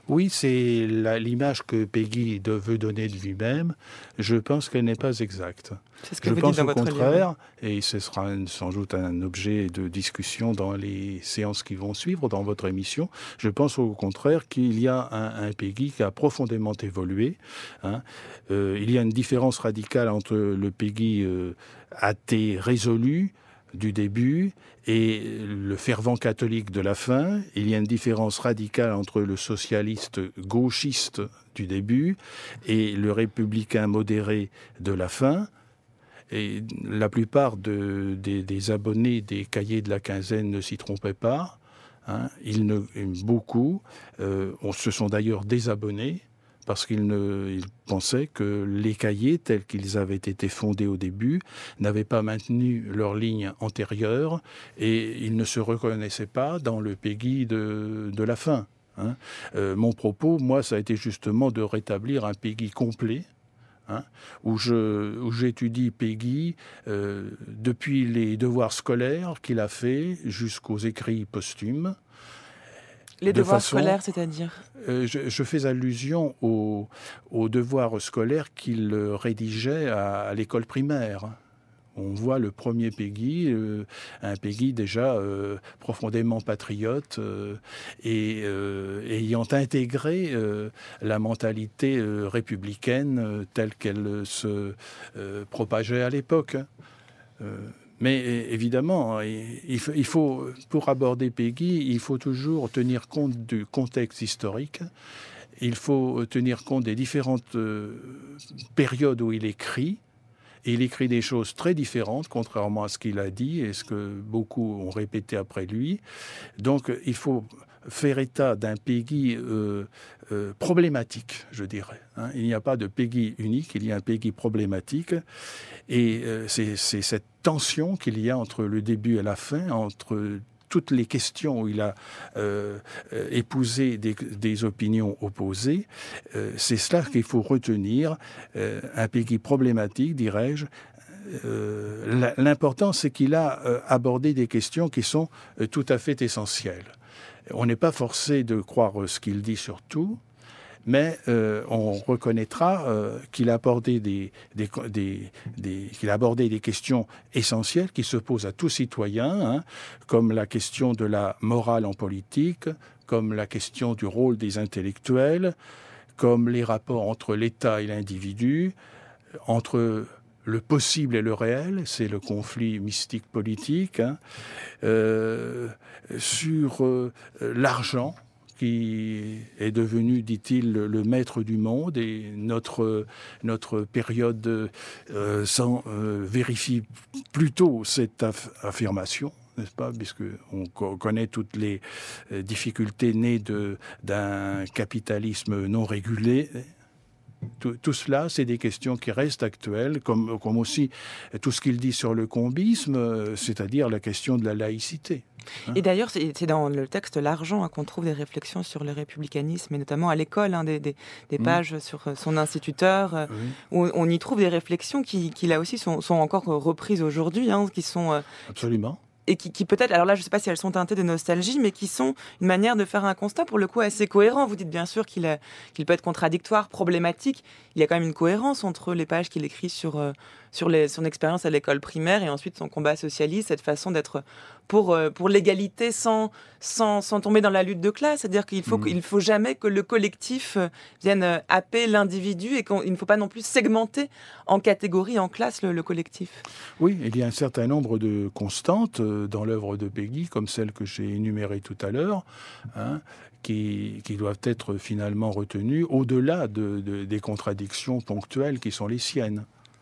A: Oui, c'est l'image que Peggy veut donner de lui-même. Je pense qu'elle n'est pas exacte.
B: C'est ce que
A: je
B: vous
A: pense
B: dites dans
A: au
B: votre
A: contraire,
B: livre.
A: et ce sera sans doute un objet de discussion dans les séances qui vont suivre dans votre émission, je pense au contraire qu'il y a un Peggy qui a profondément évolué. Hein. Il y a une différence radicale entre le Peggy athée résolu du début et le fervent catholique de la fin. Il y a une différence radicale entre le socialiste gauchiste du début et le républicain modéré de la fin. Et la plupart des abonnés des cahiers de la quinzaine ne s'y trompaient pas. Hein. Beaucoup se sont d'ailleurs désabonnés parce qu'ils pensaient que les cahiers, tels qu'ils avaient été fondés au début, n'avaient pas maintenu leur ligne antérieure et ils ne se reconnaissaient pas dans le Peggy de la fin. Hein. Mon propos, moi, ça a été justement de rétablir un Peggy complet, hein, où j'étudie Peggy depuis les devoirs scolaires qu'il a fait jusqu'aux écrits posthumes.
B: Les devoirs scolaires, c'est-à-dire
A: je fais allusion aux devoirs scolaires qu'il rédigeait à l'école primaire. On voit le premier Peggy, un Peggy déjà profondément patriote et ayant intégré la mentalité républicaine telle qu'elle se propageait à l'époque. Mais évidemment, il faut, pour aborder Peggy, il faut toujours tenir compte du contexte historique. Il faut tenir compte des différentes périodes où il écrit. Et il écrit des choses très différentes, contrairement à ce qu'il a dit et ce que beaucoup ont répété après lui. Donc, il faut faire état d'un Peggy problématique, je dirais. Hein. Il n'y a pas de Peggy unique, il y a un Peggy problématique. Et c'est cette tension qu'il y a entre le début et la fin, entre toutes les questions où il a épousé des opinions opposées. C'est cela qu'il faut retenir, un Peggy problématique, dirais-je. L'important, c'est qu'il a abordé des questions qui sont tout à fait essentielles. On n'est pas forcé de croire ce qu'il dit sur tout, mais on reconnaîtra qu'il a abordé qu'il a abordé des questions essentielles qui se posent à tout citoyen, hein, comme la question de la morale en politique, comme la question du rôle des intellectuels, comme les rapports entre l'État et l'individu, entre le possible et le réel, c'est le conflit mystique politique, hein, sur l'argent, qui est devenu, dit-il, le maître du monde, et notre période vérifie plutôt cette affirmation, n'est-ce pas, puisqu'on connaît toutes les difficultés nées d'un capitalisme non régulé. Tout cela, c'est des questions qui restent actuelles, comme aussi tout ce qu'il dit sur le combisme, c'est-à-dire la question de la laïcité. Hein.
B: Et d'ailleurs, c'est dans le texte L'argent qu'on trouve des réflexions sur le républicanisme, et notamment à l'école, hein, des pages sur son instituteur, où on y trouve des réflexions qui là aussi, sont encore reprises aujourd'hui, hein, qui sont...
A: Absolument.
B: Et qui peut-être, alors là je ne sais pas si elles sont teintées de nostalgie, mais qui sont une manière de faire un constat pour le coup assez cohérent. Vous dites bien sûr qu'il peut être contradictoire, problématique. Il y a quand même une cohérence entre les pages qu'il écrit sur son expérience à l'école primaire et ensuite son combat socialiste, cette façon d'être pour l'égalité sans tomber dans la lutte de classe. C'est-à-dire qu'il faut jamais que le collectif vienne happer l'individu et qu'il ne faut pas non plus segmenter en catégories, en classes le collectif.
A: Oui, il y a un certain nombre de constantes dans l'œuvre de Peggy, comme celle que j'ai énumérée tout à l'heure, hein, qui doivent être finalement retenues au-delà des contradictions ponctuelles qui sont les siennes.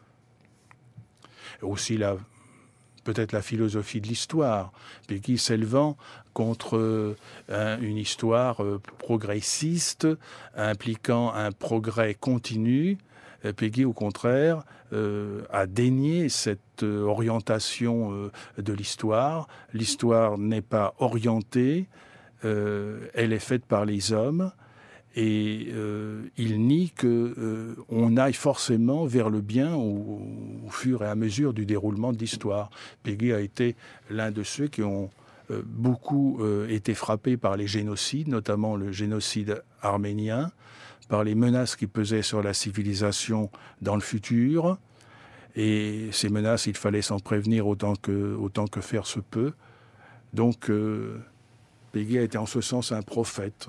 A: Aussi peut-être la philosophie de l'histoire, Peggy s'élevant contre une histoire progressiste, impliquant un progrès continu. Peggy, au contraire, a dénié cette orientation de l'histoire. L'histoire n'est pas orientée, elle est faite par les hommes. Et il nie qu'on aille forcément vers le bien au fur et à mesure du déroulement de l'histoire. Peggy a été l'un de ceux qui ont beaucoup étaient frappés par les génocides, notamment le génocide arménien, par les menaces qui pesaient sur la civilisation dans le futur. Et ces menaces, il fallait s'en prévenir autant que faire se peut. Donc, Péguy a été en ce sens un prophète.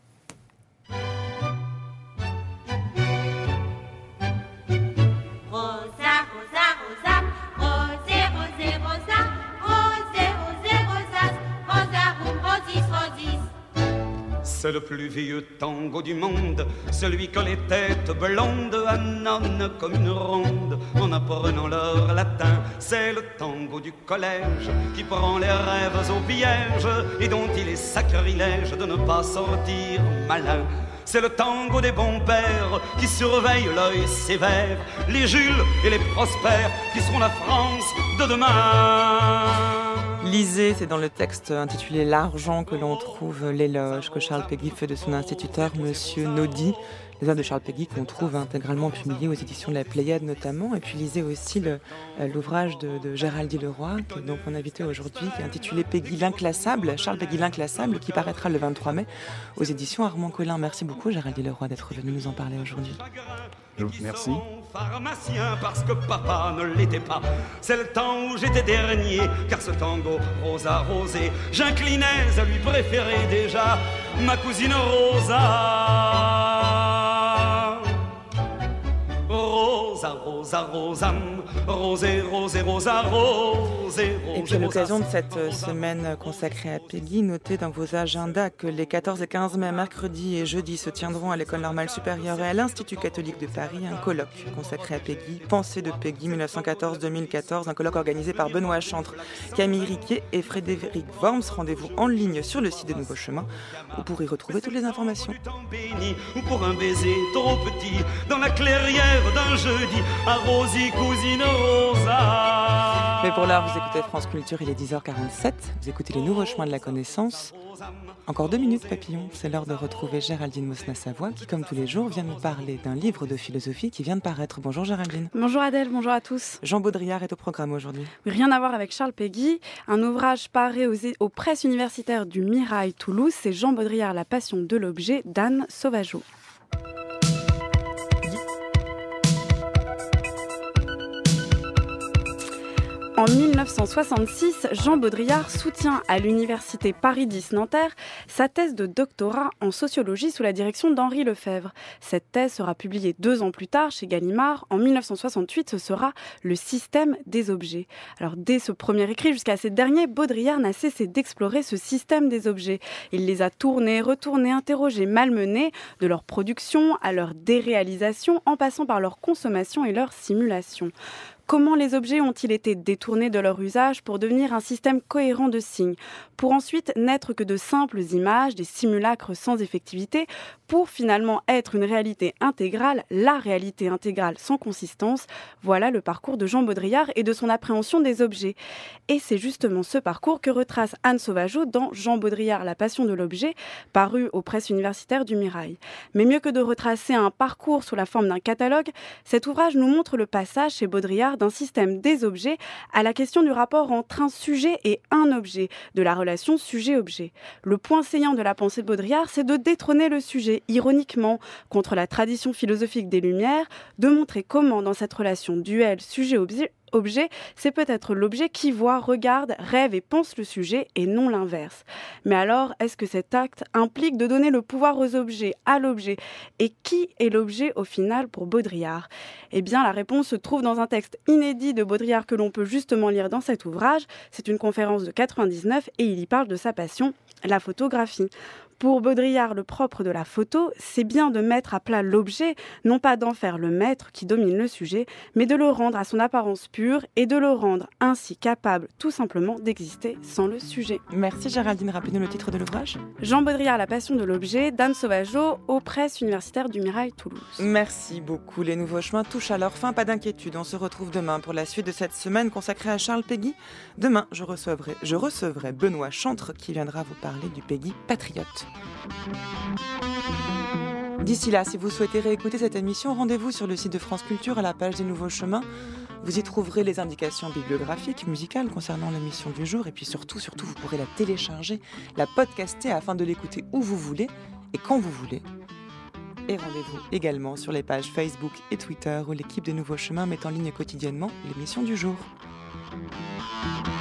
N: C'est le plus vieux tango du monde, celui que les têtes blondes annonnent comme une ronde en apprenant leur latin. C'est le tango du collège qui prend les rêves au piège et dont il est sacrilège de ne pas sortir malin. C'est le tango des bons pères qui surveillent l'œil sévère, les Jules et les Prospères qui seront la France de demain.
B: Lisez, c'est dans le texte intitulé L'argent que l'on trouve l'éloge que Charles Péguy fait de son instituteur, Monsieur Naudy. Les œuvres de Charles Péguy qu'on trouve intégralement publiées aux éditions de la Pléiade notamment. Et puis lisez aussi l'ouvrage de Géraldine Leroy, qui est donc mon invité aujourd'hui, qui est intitulé Péguy l'inclassable, Charles Péguy l'inclassable, qui paraîtra le 23 mai aux éditions Armand Collin. Merci beaucoup Géraldine Leroy d'être venu nous en parler aujourd'hui.
A: Merci.
N: Pharmacien parce que papa ne l'était pas. C'est le temps où j'étais dernier, car ce tango Rosa Rosé, j'inclinais à lui préférer déjà ma cousine Rosa. Rosa, Rosa, Rosa, Rosé, Rosé, Rosa, Rosé.
B: Et puis à l'occasion de cette semaine consacrée à Péguy, notez dans vos agendas que les 14 et 15 mai, mercredi et jeudi, se tiendront à l'École normale supérieure et à l'Institut catholique de Paris un colloque consacré à Péguy, Pensée de Péguy 1914-2014, un colloque organisé par Benoît Chantre, Camille Riquier et Frédéric Worms. Rendez-vous en ligne sur le site de Nouveau Chemin pour y retrouver toutes les informations.
N: Ou pour un baiser trop petit dans la clairière d'un jeudi à Rosie, cousine Rosa.
B: Mais pour l'heure, vous écoutez France Culture, il est 10h47. Vous écoutez les nouveaux chemins de la connaissance. Encore 2 minutes, papillon. C'est l'heure de retrouver Géraldine Mosna-Savoie qui, comme tous les jours, vient nous parler d'un livre de philosophie qui vient de paraître. Bonjour Géraldine.
O: Bonjour Adèle, bonjour à tous.
B: Jean Baudrillard est au programme aujourd'hui.
O: Rien à voir avec Charles Péguy. Un ouvrage paru aux presses universitaires du Mirail Toulouse. C'est Jean Baudrillard, La passion de l'objet, d'Anne Sauvageau. En 1966, Jean Baudrillard soutient à l'université Paris X Nanterre sa thèse de doctorat en sociologie sous la direction d'Henri Lefebvre. Cette thèse sera publiée 2 ans plus tard chez Gallimard. En 1968, ce sera Le système des objets. Alors dès ce premier écrit jusqu'à ces derniers, Baudrillard n'a cessé d'explorer ce système des objets. Il les a tournés, retournés, interrogés, malmenés, de leur production à leur déréalisation, en passant par leur consommation et leur simulation. Comment les objets ont-ils été détournés de leur usage pour devenir un système cohérent de signes, pour ensuite n'être que de simples images, des simulacres sans effectivité, pour finalement être une réalité intégrale, la réalité intégrale sans consistance? Voilà le parcours de Jean Baudrillard et de son appréhension des objets. Et c'est justement ce parcours que retrace Anne Sauvageau dans Jean Baudrillard, La passion de l'objet, paru aux presses universitaires du Mirail. Mais mieux que de retracer un parcours sous la forme d'un catalogue, cet ouvrage nous montre le passage chez Baudrillard d'un système des objets à la question du rapport entre un sujet et un objet, de la relation sujet-objet. Le point saillant de la pensée de Baudrillard, c'est de détrôner le sujet, ironiquement, contre la tradition philosophique des Lumières, de montrer comment, dans cette relation duel sujet-objet, c'est peut-être l'objet qui voit, regarde, rêve et pense le sujet et non l'inverse. Mais alors, est-ce que cet acte implique de donner le pouvoir aux objets, à l'objet? Et qui est l'objet au final pour Baudrillard? Eh bien, la réponse se trouve dans un texte inédit de Baudrillard que l'on peut justement lire dans cet ouvrage. C'est une conférence de 99 et il y parle de sa passion, la photographie. Pour Baudrillard, le propre de la photo, c'est bien de mettre à plat l'objet, non pas d'en faire le maître qui domine le sujet, mais de le rendre à son apparence pure et de le rendre ainsi capable tout simplement d'exister sans le sujet.
B: Merci Géraldine, rappelez-nous le titre de l'ouvrage.
O: Jean Baudrillard, La passion de l'objet, d'Anne Sauvageau, aux presses universitaires du Mirail Toulouse.
B: Merci beaucoup, les nouveaux chemins touchent à leur fin, pas d'inquiétude, on se retrouve demain pour la suite de cette semaine consacrée à Charles Péguy. Demain, je recevrai Benoît Chantre qui viendra vous parler du Péguy patriote. D'ici là, si vous souhaitez réécouter cette émission, rendez-vous sur le site de France Culture à la page des Nouveaux Chemins. Vous y trouverez les indications bibliographiques, musicales concernant l'émission du jour, et puis surtout, vous pourrez la télécharger, la podcaster afin de l'écouter où vous voulez et quand vous voulez. Et rendez-vous également sur les pages Facebook et Twitter où l'équipe des Nouveaux Chemins met en ligne quotidiennement l'émission du jour.